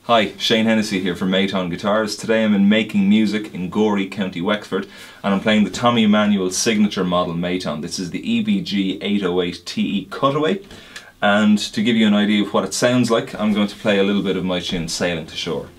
Hi, Shane Hennessy here from Mayton Guitars. Today I'm in Making Music in Gorey, County Wexford, and I'm playing the Tommy Emmanuel signature model Mayton. This is the EBG 808 TE Cutaway, and to give you an idea of what it sounds like, I'm going to play a little bit of my tune Sailing to Shore.